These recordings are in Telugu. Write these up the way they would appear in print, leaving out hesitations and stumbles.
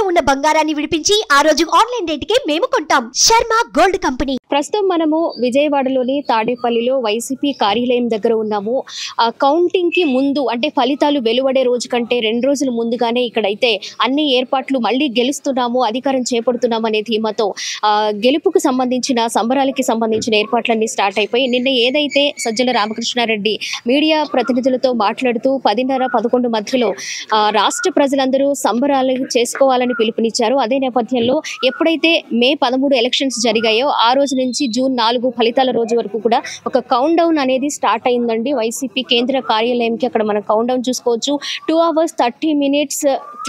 ఉన్న బంగారాన్ని విడిపించి ఆ రోజు ఆన్లైన్ రేటుకే మేము కొంటాం. Sharma gold company. ప్రస్తుతం మనము విజయవాడలోని తాడేపల్లిలో వైసీపీ కార్యాలయం దగ్గర ఉన్నాము. కౌంటింగ్ కి ముందు అంటే ఫలితాలు వెలువడే రోజు కంటే 2 రోజుల ముందుగానే ఇక్కడైతే అన్ని ఏర్పాట్లు మళ్ళీ గెలుస్తున్నాము, అధికారం చేపడుతున్నాము అనే ధీమాతో గెలుపుకు సంబంధించిన సంబరాలకి సంబంధించిన ఏర్పాట్లన్నీ స్టార్ట్ అయిపోయి నిన్న ఏదైతే సజ్జల రామకృష్ణారెడ్డి మీడియా ప్రతినిధులతో మాట్లాడుతూ 10:30-11 మధ్యలో రాష్ట్ర ప్రజలందరూ సంబరాలు చేసుకోవాలని పిలుపునిచ్చారు. అదే నేపథ్యంలో ఎప్పుడైతే మే 13 ఎలక్షన్స్ జరిగాయో ఆ రోజు నుంచి జూన్ 4 ఫలితాల రోజు వరకు కూడా ఒక కౌంట్ డౌన్ అనేది స్టార్ట్ అయిందండి. వైసీపీ కేంద్ర కార్యాలయంకి అక్కడ మనం కౌంట్ డౌన్ చూసుకోవచ్చు. 2 hours 30 minutes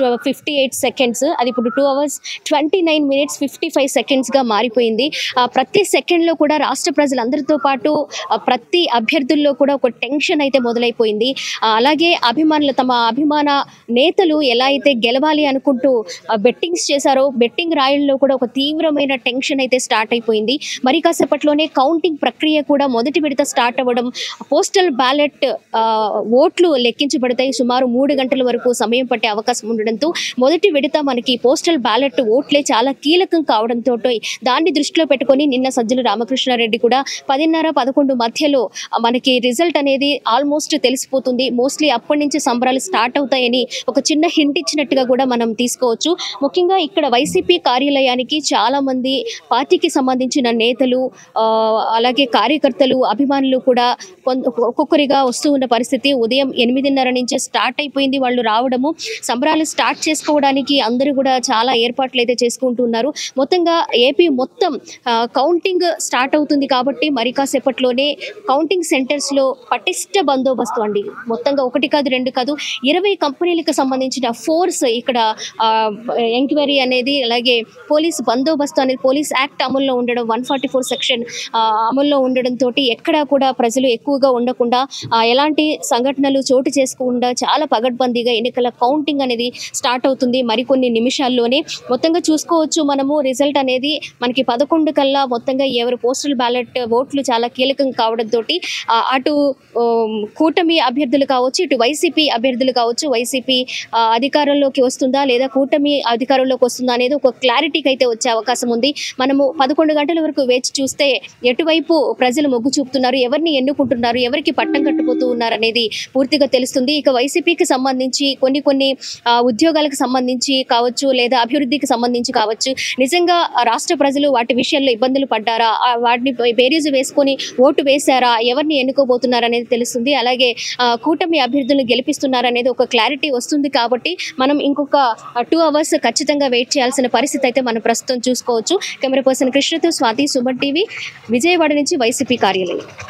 58 seconds, అది ఇప్పుడు 2 hours 29 minutes 55 seconds గా మారిపోయింది. ప్రతి సెకండ్లో కూడా రాష్ట్ర ప్రజలందరితో పాటు ప్రతి అభ్యర్థుల్లో కూడా ఒక టెన్షన్ అయితే మొదలైపోయింది. అలాగే అభిమానులు తమ అభిమాన నేతలు ఎలా అయితే గెలవాలి అనుకుంటూ బెట్టింగ్స్ చేశారో బెట్టింగ్ రాయల్లో కూడా ఒక తీవ్రమైన టెన్షన్ అయితే స్టార్ట్ అయిపోయింది. మరి కాసేపట్లోనే కౌంటింగ్ ప్రక్రియ కూడా మొదటి విడత స్టార్ట్ అవ్వడం, పోస్టల్ బ్యాలెట్ ఓట్లు లెక్కించబడతాయి. సుమారు 3 గంటల వరకు సమయం పట్టే అవకాశం ఉండడంతో మొదటి విడత మనకి పోస్టల్ బ్యాలెట్ ఓట్లే చాలా కీలకం కావడంతో దాన్ని దృష్టిలో పెట్టుకొని నిన్న సజ్జల రామకృష్ణారెడ్డి కూడా 10:30-11 మధ్యలో మనకి రిజల్ట్ అనేది ఆల్మోస్ట్ తెలిసిపోతుంది, మోస్ట్లీ అప్పటి నుంచి సంబరాలు స్టార్ట్ అవుతాయని ఒక చిన్న హింట్ ఇచ్చినట్టుగా కూడా మనం తీసుకోవచ్చు. ముఖ్యంగా ఇక్కడ వైసీపీ కార్యాలయానికి చాలా మంది పార్టీకి సంబంధించిన నేతలు అలాగే కార్యకర్తలు అభిమానులు కూడా ఒక్కొక్కరిగా వస్తూ ఉన్న పరిస్థితి. ఉదయం 8:30 నుంచే స్టార్ట్ అయిపోయింది వాళ్ళు రావడము. సంబరాలు స్టార్ట్ చేసుకోవడానికి అందరూ కూడా చాలా ఏర్పాట్లు అయితే చేసుకుంటున్నారు. మొత్తంగా ఏపీ మొత్తం కౌంటింగ్ స్టార్ట్ అవుతుంది కాబట్టి మరి కాసేపట్లోనే కౌంటింగ్ సెంటర్స్లో పటిష్ట బందోబస్తు అండి. మొత్తంగా 1 కాదు 2 కాదు 20 కంపెనీలకు సంబంధించిన ఫోర్స్ ఇక్కడ ఎంక్వైరీ అనేది, అలాగే పోలీస్ బందోబస్తు అనేది, పోలీస్ యాక్ట్ అమల్లో ఉండడం, 144 సెక్షన్ అమల్లో ఉండడంతో ఎక్కడా కూడా ప్రజలు ఎక్కువగా ఉండకుండా ఎలాంటి సంఘటనలు చోటు చేసుకోకుండా చాలా పగడ్బందీగా ఎన్నికల కౌంటింగ్ అనేది స్టార్ట్ అవుతుంది మరికొన్ని నిమిషాల్లోనే. మొత్తంగా చూసుకోవచ్చు మనము రిజల్ట్ అనేది మనకి 11 కల్లా మొత్తంగా ఎవరు పోస్టల్ బ్యాలెట్ ఓట్లు చాలా కీలకం కావడంతో అటు కూటమి అభ్యర్థులు కావచ్చు, ఇటు వైసీపీ అభ్యర్థులు కావచ్చు, వైసీపీ అధికారంలోకి వస్తుందా లేదా కూటమి అధికారంలోకి వస్తుందా అనేది ఒక క్లారిటీకి అయితే వచ్చే అవకాశం ఉంది. మనము 11 గంటల వరకు వేచి చూస్తే ఎటువైపు ప్రజలు మొగ్గు చూపుతున్నారు, ఎవరిని ఎన్నుకుంటున్నారు, ఎవరికి పట్టం కట్టుపోతూ ఉన్నారు అనేది పూర్తిగా తెలుస్తుంది. ఇక వైసీపీకి సంబంధించి కొన్ని ఉద్యోగాలకు సంబంధించి కావచ్చు లేదా అభివృద్ధికి సంబంధించి కావచ్చు, నిజంగా రాష్ట్ర ప్రజలు వాటి విషయంలో ఇబ్బందులు పడ్డారా, వాటిని బేరీజు వేసుకొని ఓటు వేశారా, ఎవరిని ఎన్నుకోబోతున్నారు అనేది తెలుస్తుంది. అలాగే కూటమి అభ్యర్థులను గెలిపిస్తున్నారనేది ఒక క్లారిటీ వస్తుంది. కాబట్టి మనం ఇంకొక 2 hours ఖచ్చితంగా వెయిట్ చేయాల్సిన పరిస్థితి అయితే మనం ప్రస్తుతం చూసుకోవచ్చు. కెమెరా పర్సన్ కృష్ణతో స్వాతి, సుమన్ టీవీ, విజయవాడ నుంచి వైసీపీ కార్యాలయం.